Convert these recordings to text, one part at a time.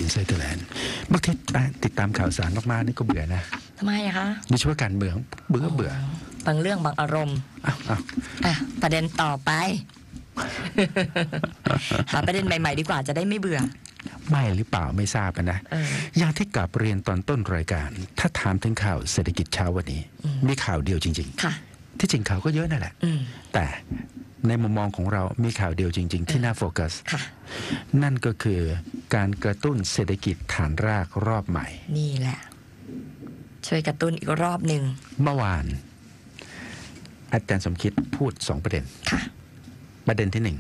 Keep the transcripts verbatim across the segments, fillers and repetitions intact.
Insider Land บางทีติดตามข่าวสารมากๆนี่ก็เบื่อนะทำไมอะคะโดยเฉพาะการเมืองเบื่อเบื่อบางเรื่องบางอารมณ์อ้าวอ่ะประเด็นต่อไป หาประเด็นใหม่ๆดีกว่าจะได้ไม่เบื่อไม่หรือเปล่าไม่ทราบนะอย่างที่กลับเรียนตอนต้นรายการถ้าถามถึงข่าวเศรษฐกิจเช้าวันนี้มีข่าวเดียวจริงๆที่จริงข่าวก็เยอะนั่นแหละแต่ในมุมมองของเรามีข่าวเดียวจริงๆที่น่าโฟกัสนั่นก็คือการกระตุ้นเศรษฐกิจฐานรากรอบใหม่นี่แหละช่วยกระตุ้นอีกรอบหนึ่งเมื่อวานอาจารย์สมคิดพูดสองประเด็นประเด็นที่หนึ่ง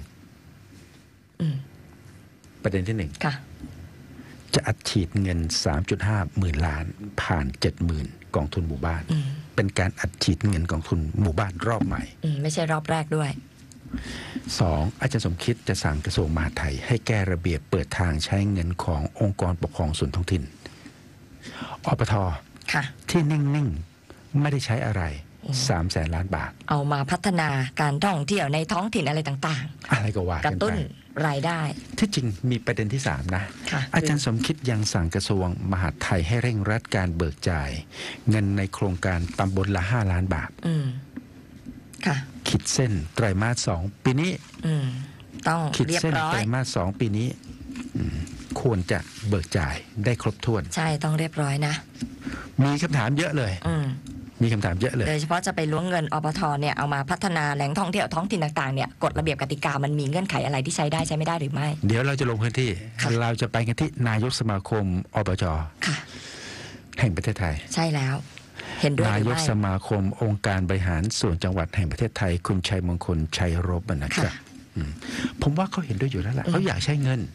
ประเด็นที่หนึ่งจะอัดฉีดเงิน สามจุดห้า หมื่นล้านผ่าน เจ็ดหมื่น กองทุนหมู่บ้านเป็นการอัดฉีดเงินกองทุนหมู่บ้านรอบใหม่ไม่ใช่รอบแรกด้วยสองอาจารย์สมคิดจะสั่งกระทรวงมหาดไทยให้แก้ระเบียบเปิดทางใช้เงินขององค์กรปกครองส่วนท้องถิ่นอปท.ที่นิ่งๆไม่ได้ใช้อะไรสามแสนล้านบาทเอามาพัฒนาการท่องเที่ยวในท้องถิ่นอะไรต่างๆอะไรก็ว่ากันไปกระตุ้นรายได้ที่จริงมีประเด็นที่สามนะอาจารย์สมคิดยังสั่งกระทรวงมหาดไทยให้เร่งรัดการเบิกจ่ายเงินในโครงการตำบลละห้าล้านบาทขีดเส้นไตรมาสสองปีนี้ต้องขีดเส้นไตรมาสสองปีนี้ควรจะเบิกจ่ายได้ครบถ้วนใช่ต้องเรียบร้อยนะมีคำถามเยอะเลยมีคำถามเยอะเลยโดยเฉพาะจะไปล้วงเงินอปท.เนี่ยเอามาพัฒนาแหล่งท่องเที่ยวท้องถิ่นต่างๆเนี่ยกฎระเบียบกติกามันมีเงื่อนไขอะไรที่ใช้ได้ใช้ไม่ได้หรือไม่เดี๋ยวเราจะลงพื้นที่เราจะไปกันที่นายกสมาคมอบจ.แห่งประเทศไทยใช่แล้วเห็นด้วยนายกสมาคมองค์การบริหารส่วนจังหวัดแห่งประเทศไทยคุณชัยมงคลชัยรบนะครับผมว่าเขาเห็นด้วยอยู่แล้วแหละเขาอยากใช้เงิน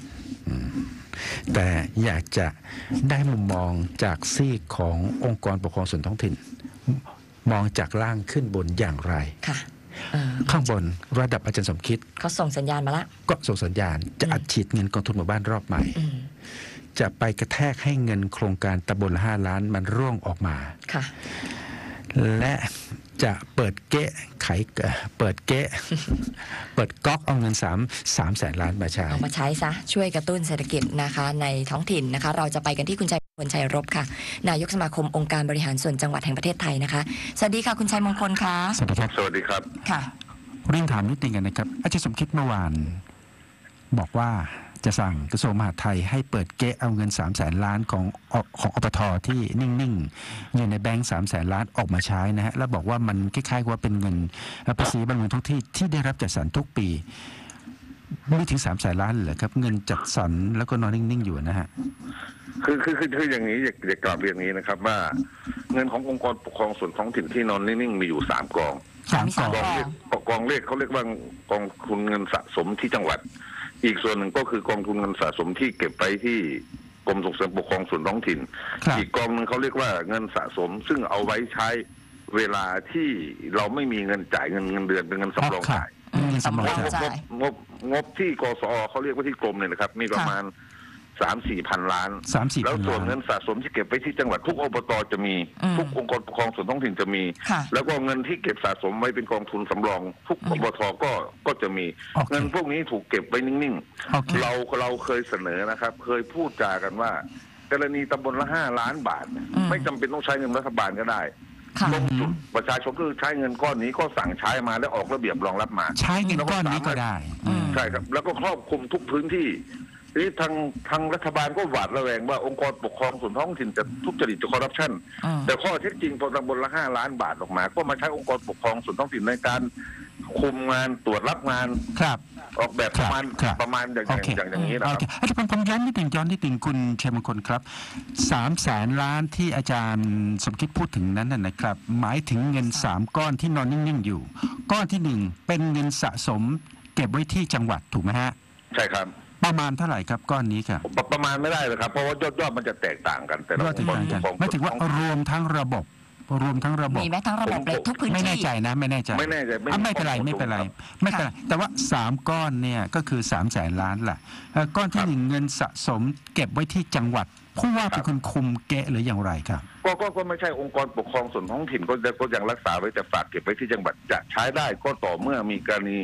แต่อยากจะได้มุมมองจากซีกขององค์กรปกครองส่วนท้องถิ่นมองจากล่างขึ้นบนอย่างไรข้างบนระดับอาจารย์สมคิดเขาส่งสัญญาณมาแล้วก็ส่งสัญญาณจะอัดฉีดเงินกองทุนหมู่บ้านรอบใหม่จะไปกระแทกให้เงินโครงการตำบลละห้าล้านมันร่วงออกมาและจะเปิดเก๊ะไขเปิดเก๊ะเปิดก๊อกเอาเงินสามสามแสนล้านมาใช้เอามาใช้ซะช่วยกระตุ้นเศรษฐกิจนะคะในท้องถิ่นนะคะเราจะไปกันที่คุณชัยมงคลชัยรบค่ะนายกสมาคมองค์การบริหารส่วนจังหวัดแห่งประเทศไทยนะคะสวัสดีค่ะคุณชัยมงคลค่ะสวัสดีครับสวัสดีครับค่ะเรื่องถามนิดนึงกันนะครับอาจารย์สมคิดเมื่อวานบอกว่าจะสั่งกระทรวงมหาดไทยให้เปิดเก๊ะเอาเงินสามแสนล้านของของอปท.ที่นิ่งๆอยู่ในแบงก์สามแสนล้านออกมาใช้นะฮะแล้วบอกว่ามันคล้ายๆว่าเป็นเงินภาษีบำรุงท้องที่ที่ได้รับจัดสรรทุกปีไม่ถึงสามแสนล้านเหรอครับเงินจัดสรรแล้วก็นอนนิ่งๆอยู่นะฮะคือคือคือคืออย่างนี้อยากอยากกล่าวเรียนนี้นะครับว่าเงินขององค์กรปกครองส่วนท้องถิ่นที่นอนนิ่งๆมีอยู่สามกองสามกองกองเลขเขาเรียกว่ากองทุนเงินสะสมที่จังหวัดอีกส่วนหนึ่งก็คือกองทุนเงินสะสมที่เก็บไปที่กรมส่งเสริมปกครองส่วนท้องถิ่นอีกกองหนึ่งเขาเรียกว่าเงินสะสมซึ่งเอาไว้ใช้เวลาที่เราไม่มีเงินจ่ายเงินเงินเดือนเป็นเงินสำรองจ่ายงบงบที่กสอเขาเรียกว่าที่กรมเนี่ยนะครับมีประมาณสามสี่พันล้านแล้วส่วนเงินสะสมที่เก็บไว้ที่จังหวัดทุกอบตจะมีทุกองค์กรปกครองส่วนท้องถิ่นจะมีแล้วก็เงินที่เก็บสะสมไว้เป็นกองทุนสำรองทุกอบตก็ก็จะมีเงินพวกนี้ถูกเก็บไว้นิ่งๆเราเราเคยเสนอนะครับเคยพูดจากันว่ากรณีตำบลละห้าล้านบาทไม่จำเป็นต้องใช้เงินรัฐบาลก็ได้ตรงจุดประชาชนก็ใช้เงินก้อนนี้ก็สั่งใช้มาแล้วออกระเบียบรองรับมาใช้เงินก้อนนี้ก็ได้ใช่ครับแล้วก็ครอบคลุมทุกพื้นที่นี่ทางทางรัฐบาลก็หวาดระแวงว่าองค์กรปกครองส่วนท้องถิ่นจะทุจริตจะคอร์รัปชันแต่ข้อเท็จจริงพอตำบลละห้าล้านบาทออกมาก็มาใช้องค์กรปกครองส่วนท้องถิ่นในการคุมงานตรวจรับงานครับออกแบบประมาณประมาณอย่างอย่างอย่างนี้นะครับอาจารย์ผมย้อนนิดหนึ่งย้อนนิดหนึ่งคุณชัยมงคลครับสามแสนล้านที่อาจารย์สมคิดพูดถึงนั้นนะครับหมายถึงเงินสามก้อนที่นอนนิ่งๆอยู่ก้อนที่หนึ่งเป็นเงินสะสมเก็บไว้ที่จังหวัดถูกไหมฮะใช่ครับประมาณเท่าไหร่ครับก้อนนี้ครับประมาณไม่ได้เลยครับเพราะว่ายอดยอดมันจะแตกต่างกันแต่ละคนไม่ถึงว่ารวมทั้งระบบรวมทั้งระบบมีไหมทั้งระบบเลยทุกพื้นที่ไม่แน่ใจนะไม่แน่ใจไม่แน่ใจไม่เป็นไรไม่เป็นไรไม่เป็นไรแต่ว่าสามก้อนเนี่ยก็คือสามแสนล้านแหละก้อนที่หนึ่งเงินสะสมเก็บไว้ที่จังหวัดผู้ว่าเป็นคนคุมเกะหรืออย่างไรครับก็ก็ก็ไม่ใช่องค์กรปกครองส่วนท้องถิ่นก็ก็ยังรักษาไว้แต่ฝากเก็บไว้ที่จังหวัดจะใช้ได้ก็ต่อเมื่อมีกรณีฉ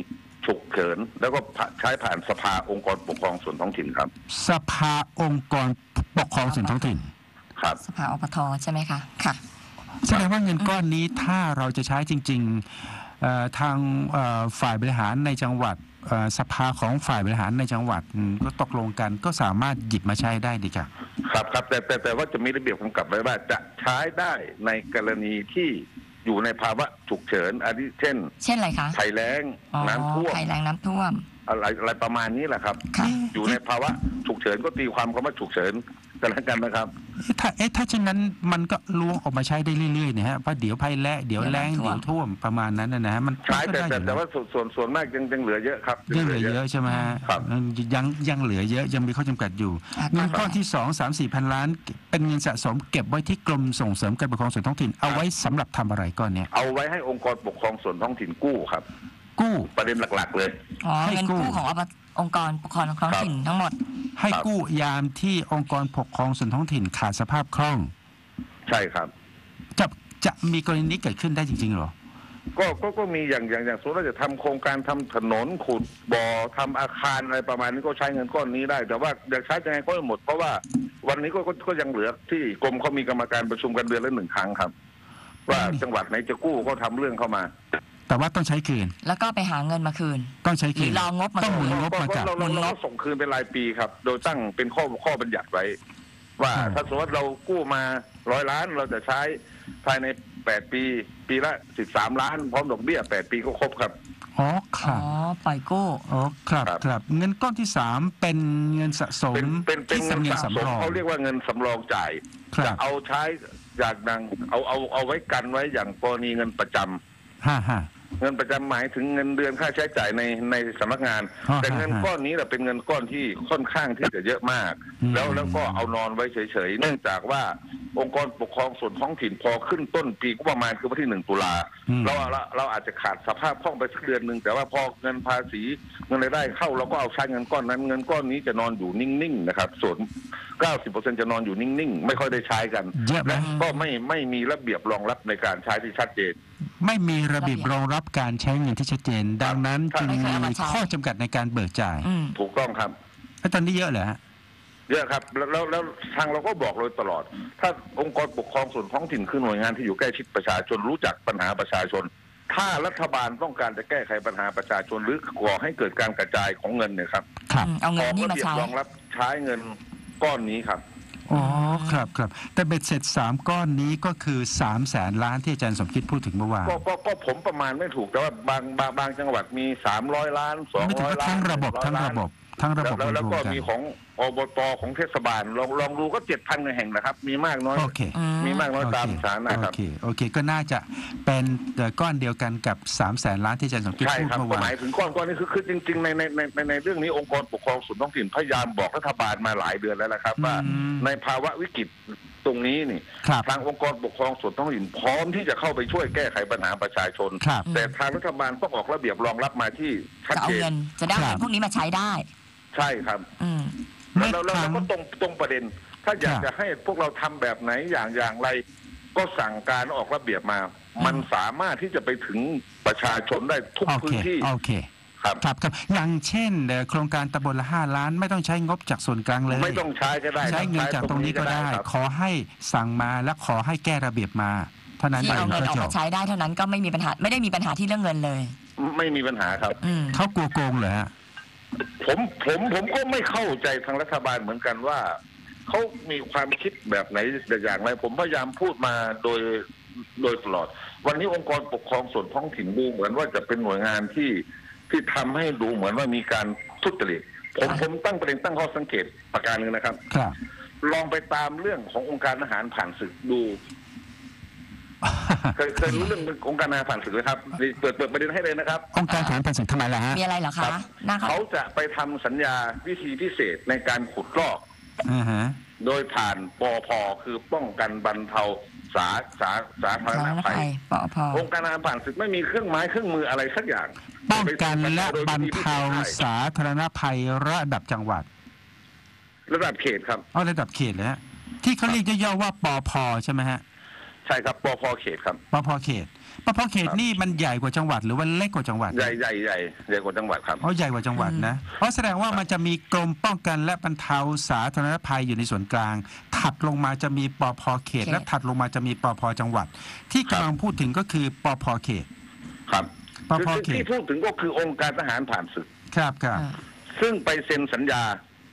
ฉุกเฉินแล้วก็ใช้ผ่านสภาองค์กรปกครองส่วนท้องถิ่นครับสภาองค์กรปกครองส่วนท้องถิ่นครับสภาอปทใช่ไหมคะค่ะแสดงว่าเงินก้อนนี้ถ้าเราจะใช้จริงๆเอ่อทางเอ่อฝ่ายบริหารในจังหวัดเอ่อสภาของฝ่ายบริหารในจังหวัดอืมก็ตกลงกันก็สามารถหยิบมาใช้ได้ดีครับครับครับแต่แต่แต่ว่าจะมีระเบียบกำกับไว้ว่าจะใช้ได้ในกรณีที่อยู่ในภาวะฉุกเฉินอาทิเช่นเช่นอะไรคะภัยแล้งอ๋อน้ำท่วมภัยแรงน้ำท่วมอะไรอะไรประมาณนี้แหละครับค่ะอยู่ในภาวะฉุกเฉินก็ตีความคำว่าฉุกเฉินกันแล้วกันนะครับถ้าเอ๊ะถ้าเช่นนั้นมันก็ล้วงออกมาใช้ได้เรื่อยๆเนี่ยฮะเพราะเดี๋ยวภัยแล้งเดี๋ยวแล้งเดี๋เดี๋ยยว วท่ท่ววมมประมาณนั้นนะนะฮะมันใช้แต่ก็แต่ได้อยู่แต่นะว่าส่วนส่วนส่วนมากยังยังเหลือเยอะครับยังเหลือเยอะใช่ไหมฮะครับยังยังเหลือเยอะยังมีข้อจำกัดอยู่อ่ะเงินก้อนที่สองสามสี่พันล้าน เป็นเงินสะสมเก็บไว้ที่กรมส่งเสริมการปกครองส่วนท้องถิ่นเอาไว้สำหรับทำอะไรก้อนเนี้ยเอาไว้ให้องค์กรปกครองส่วนท้องถิ่นกู้ครับกู้ประเด็นหลักๆเลยอ๋อให้เงินกู้กู้ของอปองค์กรปกครองท้องถิ่นทั้งหมดให้ครับกู้ยามที่องค์กรปกครองส่วนท้องถิ่นขาดสภาพคล่องใช่ครับจะจะมีกรณีนี้เกิดขึ้นได้จริงๆเหรอก็ก็ก็มีอย่างอย่างอย่างสมมติว่าจะทำโครงการทำถนนขุดบ่อทำอาคารอะไรประมาณนี้ก็ใช้เงินก้อนนี้ได้ แต่ว่าอยากใช้ยังไงก็ไม่หมด เพราะว่าวันนี้ก็ก็ก็ยังเหลือที่กรมเขามีกรรมการประชุมกันเดือนละหนึ่งครั้งครับ ว่าจังหวัดไหนจะกู้ก็ทำเรื่องเข้ามาแต่ว่าต้องใช้คืนแล้วก็ไปหาเงินมาคืนต้องใช้หคืรืนอรองบมาต้องหมุคืนนงบมาก็จากเราเราเราส่งคืนเป็นรายปีครับ โดยตั้งเป็นข้อข้อบัญญัติไว้ ว่าอืมถ้าสมมติเรากู้มาร้อยล้านเราจะใช้ภายในแปดปี ปีละสิบสามล้านพร้อมดอกเบี้ยแปดปีก็ครบครับอ๋อคอ๋รัอบ ปล่อยกู้อ๋อครับครับครับเงินก้อนที่สามเป็นเงินสะสมเป็นเป็นเป็นที่เงินเป็นเงินสะสสำมรองเขาเรียกว่าเงินสำรองจ่ายครัจะบเอาใช้จากดังเอาเอาเอาไว้กันไว้อย่างกรณีเงินประจำห้าห้าเงินประจำหมายถึงเงินเดือนค่าใช้จ่ายในในสำนักงานอ๋อแต่เงินฮะก้อนนี้แหละเป็นเงินก้อนที่ค่อนข้างที่จะเยอะมากอืมแล้วแล้วก็เอานอนไว้เฉยๆเนื่องจากว่าองค์กรปกครองส่วนท้องถิ่นพอขึ้นต้นปีก็ประมาณคือวันที่หนึ่งตุลาอืมเราเราเราอาจจะขาดสภาพคล่องไปสักเดือนหนึ่งแต่ว่าพอเงินภาษีเงินรายได้เข้าเราก็เอาใช้เงินก้อนนั้น เงินก้อนนี้จะนอนอยู่นิ่งๆนะครับส่วน เก้าสิบเปอร์เซ็นต์ จะนอนอยู่นิ่งๆไม่ค่อยได้ใช้กันเยอะไหมและก็ไม่ไม่มีระเบียบรองรับในการใช้ที่ชัดเจนไม่มีระเบียบรองรับการใช้เงินที่ชัดเจน ดังนั้นครับจึงไม่เคยเอามีมาใช้ข้อจำกัดในการเบิกจ่ายอืมถูกต้องครับแล้วตอนนี้เยอะเหรอฮะเยอะครับแล้วแล้วแล้วทางเราก็บอกเลยตลอด ถ้าองค์กรปกครองส่วนท้องถิ่นคือหน่วยงานที่อยู่ใกล้ชิดประชาชนรู้จักปัญหาประชาชน ถ้ารัฐบาลต้องการจะแก้ไขปัญหาประชาชนหรือก่อให้เกิดการกระจายของเงินเนี่ยครับครับอืมเอาขเงิอนนี่ระมาเบียบใช้รองรับใช้เงินก้อนนี้ครับอ๋อครับครับแต่เบ็ดเสร็จสามก้อนนี้ก็คือสามแสนล้านที่อาจารย์สมคิดพูดถึงเมื่อวานก็ก็ก็ผมประมาณไม่ถูกแต่ว่าบางบางบางจังหวัดมีสามร้อยล้านสองไม่ถึงร้อยว่าล้านทั้งระบบหนึ่ทั้งร้อยระล้านบบทั้งระบบแล้วแล้วรวก็มๆกันมีของอบตของเทศบาลลองลองดูก็เจ็ดพันแห่งนะครับ มีมากน้อยโอเคอืมมีมากน้อยตามโอเคฐานะครับโอเคโอเคก็น่าจะเป็นเอ่อก้อนเดียวกันกับสามแสนล้านที่อาจารย์สมคิดใช่พูดครับเมื่อก็วาหมาน ยถึงก้อนก้อนนี้คือคือจริงๆในในในในในเรื่องนี้องค์กรปกครองส่วนท้องถิ่นพยายามบอกรัฐบาลมาหลายเดือนแล้วนะครับ ว่าอืมในภาวะวิกฤตตรงนี้นี่ครับทางองค์กรปกครองส่วนท้องถิ่นพร้อมที่จะเข้าไปช่วยแก้ไขปัญหาประชาชนครับแต่ทางรัฐบาลต้องออกระเบียบรองรับมาที่ชัดจะเอาเจนเงิน จะได้เอาครัเงิบนพวกนี้มาใช้ได้ใช่ครับอืมเมื่แล้วอแล้วคแล้วรั้งก็ตรงตรงประเด็น ถ้าอยากครับจะให้พวกเราทำแบบไหนอย่างอย่างไร ก็สั่งการออกระเบียบมา มันสามารถที่จะไปถึงประชาชนได้ทุกโอพื้เคนที่โอเคครับครับครับอย่างเช่นเอ่อโครงการตำบลละห้าล้านไม่ต้องใช้งบจากส่วนกลางเลยไม่ต้องใช้ก็ได้ใช้เงินจากตรงนี้ก็ได้ครับขอให้สั่งมาและขอให้แก้ระเบียบมาเท่านั้นที่เอเอางเงินก็ออกจมาบใช้ได้เท่านั้นก็ไม่มีปัญหา ไม่ได้มีปัญหาที่เรื่องเงินเลยไม่มีปัญหาครับอืมเขากลัวโกงเหรอฮะผมผมผมก็ไม่เข้าใจทางรัฐบาลเหมือนกันว่าเขามีความคิดแบบไหนแต่อย่างไร ผมพยายามพูดมาโดยโดยตลอด วันนี้องค์กรปกครองส่วนท้องถิ่นดูเหมือนว่าจะเป็นหน่วยงานที่ที่ทำให้ดูเหมือนว่ามีการทุจริตผมผมตั้งประเด็นตั้งข้อสังเกตประการหนึ่งนะครับครับลองไปตามเรื่องขององค์การทหารผ่านศึกดู เคยเคยรู้เรื่ององค์การทหารผ่านศึกไหมครับนี่เปิดเปิดประเด็นให้เลยนะครับองค์การทหารผ่านศึกทำไมล่ะฮะมีอะไรเหรอครัคะบน่าเขาเขาจะไปทำสัญญาวิธีพิเศษในการขุดลอกอ่าฮะโดยผ่านปอพคือป้องกันบรรเทาสาสาสาธารสาณธารณภัภัยยปอพองค์การทหารผ่านศึกไม่มีเครื่องไม้เครื่องมืออะไรสักอย่างป้องกันและบรรเทาสาธารณภัยระดับจังหวัดระดับเขตครับเอาระดับเขตเลยฮะที่เขาเรียกย่อๆว่าปอพใช่ไหมฮะใช่ครับปพเขตครับปพเขตปพเขตนี่มันใหญ่กว่าจังหวัดหรือว่าเล็กกว่าจังหวัดใหญ่ใหญ่ใหญ่ใหญ่กว่าจังหวัดครับอ๋อใหญ่กว่าจังหวัดนะเพราะแสดงว่ามันจะมีกรมป้องกันและบรรเทาสาธารณภัยอยู่ในส่วนกลาง ถัดลงมาจะมีปพเขต และถัดลงมาจะมีปพจังหวัด ที่กำลังพูดถึงก็คือปพเขตครับปพคือเขตที่พูดถึงก็คือองค์การทหารผ่านศึกครับครับอ่าซึ่งไปเซ็นสัญญา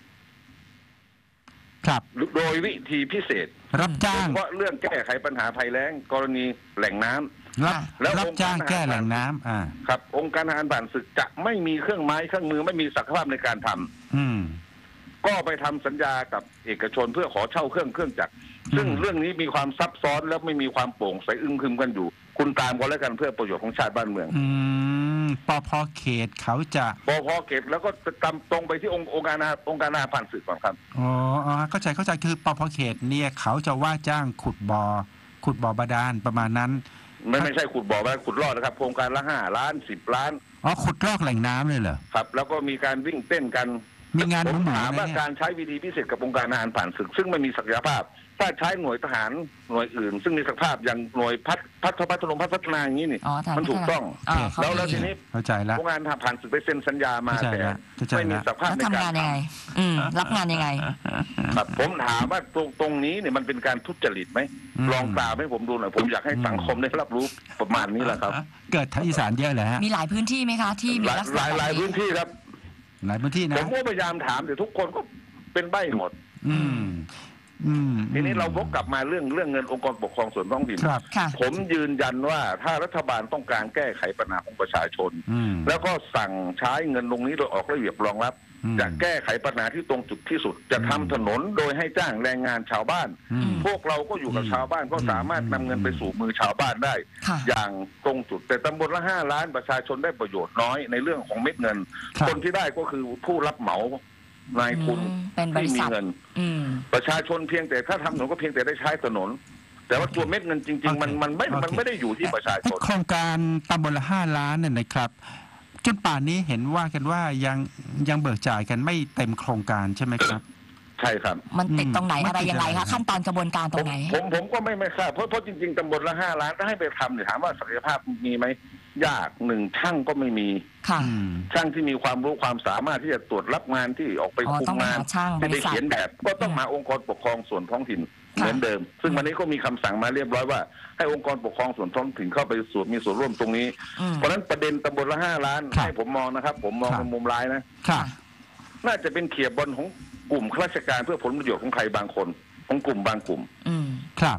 ครับโดยวิธีพิเศษรับจ้างเพราะเรื่องแก้ไขปัญหาภัยแล้งกรณีแหล่งน้ำรับแล้วรับองค์การจ้างแก้แหล่งน้ำอ่าครับ องค์การทหารผ่านศึกจะไม่มีเครื่องไม้เครื่องมือไม่มีศักยภาพในการทำอืมก็ไปทำสัญญากับเอกชนเพื่อขอเช่าเครื่องเครื่องจักรซึ่งอืมเรื่องนี้มีความซับซ้อนและไม่มีความโปร่งใสอึ้งครึมกันอยู่ คุณตามก็แล้วกันเพื่อประโยชน์ของชาติบ้านเมืองอืมปพเขตเขาจะปพเก็บแล้วก็ตามตรงไปที่องค์องค์การทหารองค์การทหารผ่านศึกก่อนครับอ๋ออ๋อเข้าใจเข้าใจคือปพเขตเนี่ยเขาจะว่าจ้างขุดบ่อขุดบ่อบาดาลประมาณนั้นไม่ไม่ใช่ขุดบ่อไว้ขุดลอดนะครับโครงการละห้าล้านสิบล้านอ๋อขุดลอกแหล่งน้ำเลยเหรอครับ แล้วก็มีการวิ่งเต้นกันมีงานผหมมูถามๆว่านะเนี่ยการใช้วิธีพิเศษกับองค์การทหารผ่านศึก ซึ่งไม่มีศักยภาพ ถ้าใช้หน่วยทหารหน่วยอื่น ซึ่งมีศักยภาพอย่างหน่วยพัฒพัฒพัฒนพัฒนาอย่างนี้นี่อ๋อทางมันถูกต้องอ่าเขาแล้วแล้วมีทีนี้เข้าใจละองค์การทหารผ่านศึกไปเซ็นสัญญามาเข้าใจแต่ละเข้าใจละไม่มีศักยภาพแล้วในทำการงานยังไงทอืมรับงานยังไงำครับผมถามว่าตรงตรงนี้เนี่ยมันเป็นการทุจริตไหมอืมลองกล่าวให้ผมดูหน่อยผมอยากให้สังคมได้รับรู้ประมาณนี้แหละครับเกิดทางอีสานเยอะเลยฮะมีหลายพื้นที่ไหมคะ ที่มีหลายลักษหณะลายแบบหลายพื้นี้นที่ครับหลายพื้นที่ผนะมก็พยายามถามแต่ทุกคนก็เป็นใบ้หมดอืมอืมทีนี้เราวกกลับมาเรื่องเรื่องเงินองค์กรปกครองส่วนท้องถิ่นครับค่ะผมยืนยันว่าถ้ารัฐบาลต้องการแก้ไขปัญหาของประชาชนอืมแล้วก็สั่งใช้เงินตรงนี้โดยออกระเบียบรองรับอืมจะแก้ไขปัญหาที่ตรงจุดที่สุด จะทำถนนโดยให้จ้างแรงงานชาวบ้านอืมพวกเราก็อยู่กับอืมชาวบ้านก็สามารถนำเงินไปสู่มือชาวบ้านได้ค่ะอย่างตรงจุด แต่ตำบลละห้าล้านประชาชนได้ประโยชน์น้อยในเรื่องของเม็ดเงินครับคนที่ได้ก็คือผู้รับเหมานายทุนอืมเป็นบริที่มีษัทเงินอืมประชาชนเพียงแต่ถ้าทำถนนก็เพียงแต่ได้ใช้ถนน แต่ว่าตัวเม็ดเงินจริง ๆ มันมันไม่โอเคมันไม่ได้อยู่ที่ประชาชนโครงการตำบลละห้าล้านเนี่ยนะครับ จนป่านนี้เห็นว่ากันว่ายังยังเบิกจ่ายกันไม่เต็มโครงการใช่ไหมครับใช่ครับมันติดตรงไหนอืมอะไรยังไงมันติดอะไรคะขั้นตอนกระบวนการตผรมงไหนผมผมก็ไม่ไม่ทราบเพราะเพราะจริงๆตำบลละห้าล้านถ้าให้ไปทำเนี่ยถามว่าศักยภาพมีไหมยากหนึ่งช่างก็ไม่มีค่ะอืมช่างที่มีความรู้ความสามารถที่จะตรวจรับงานที่ออกไปอ๋อคุมต้องไปงานหาช่างที่บไปริษัทเขียนแบบก็ต้องมาองค์กรปกครองส่วนท้องถิ่นเหมือนเดิม ซึ่งวันนี้ก็มีคำสั่งมาเรียบร้อยว่าให้องค์กรปกครองส่วนท้องถิ่นเข้าไปส่วนมีส่วนร่วมตรงนี้อืมเพราะฉะนั้นประเด็นตำบลละห้าล้านครับให้ผมมองนะครับ ผมมองครับในมุมร้ายนะครับน่าจะเป็นเขียบบอลของกลุ่มข้าราชการเพื่อผลประโยชน์ของใครบางคนของกลุ่มบางกลุ่มอืมครับ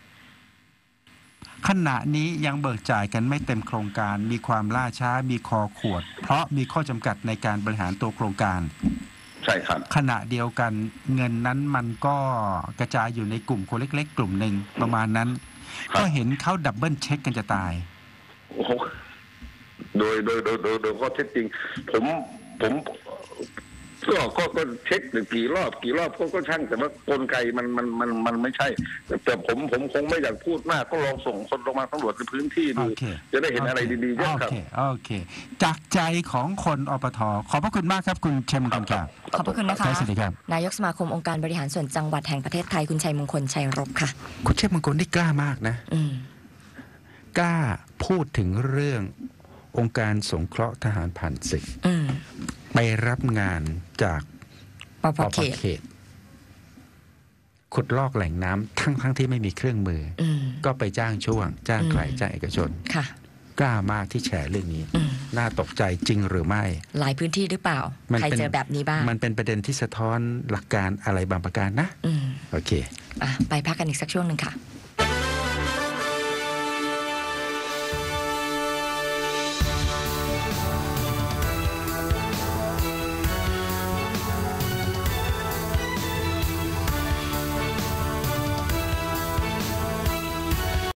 ขณะนี้ยังเบิกจ่ายกันไม่เต็มโครงการ มีความล่าช้ามีคอขวด เพราะมีข้อจำกัดในการบริหารตัวโครงการใช่ครับขณะเดียวกันเงินนั้นมันก็กระจายอยู่ในกลุ่มคนเล็กๆ กลุ่มหนึ่งประมาณนั้นครับก็เห็นเขาดับเบิลเช็คกันจะตายโอ้โหโดยโดยโดยโดยโดยข้อเท็จจริง ผมผมก็ก็ก็เช็คกี่รอบกี่รอบก็ก็ช่างแต่ว่ากลไกมันมันมันมันไม่ใช่ แต่แต่ผมผมคงไม่อยากพูดมากก็ลองส่งคนลงมาตำรวจในพื้นที่ดูโอเคจะได้เห็นอะไรดีๆเยอะโอครับเคโอเค จากใจของคนอปทขอบพระคุณมากครับคุณชัยมงคลครับขอบพระคุณนะคะครับสวัสดีครับนายกสมาคมองค์การบริหารส่วนจังหวัดแห่งประเทศไทยคุณชัยมงคลชัยรบค่ะคุณชัยมงคลนี่กล้ามากนะอืมกล้าพูดถึงเรื่ององค์การสงเคราะห์ทหารผ่านศึกอืมไปรับงานจากปปปเขปตเขต ขุดลอกแหล่งน้ำทั้งทั้งที่ไม่มีเครื่องมืออืมก็ไปจ้างช่วง จ้างใครอืมจ้างเอกชนค่ะกล้ามากที่แชร์เรื่องนี้อืมน่าตกใจจริงหรือไม่หลายพื้นที่หรือเปล่ามันใครเป็นเจอแบบนี้บ้างมันเป็นประเด็นที่สะท้อนหลักการอะไรบางประการนะอืมโอเคอ่ะไปพักกันอีกสักช่วงหนึ่งค่ะ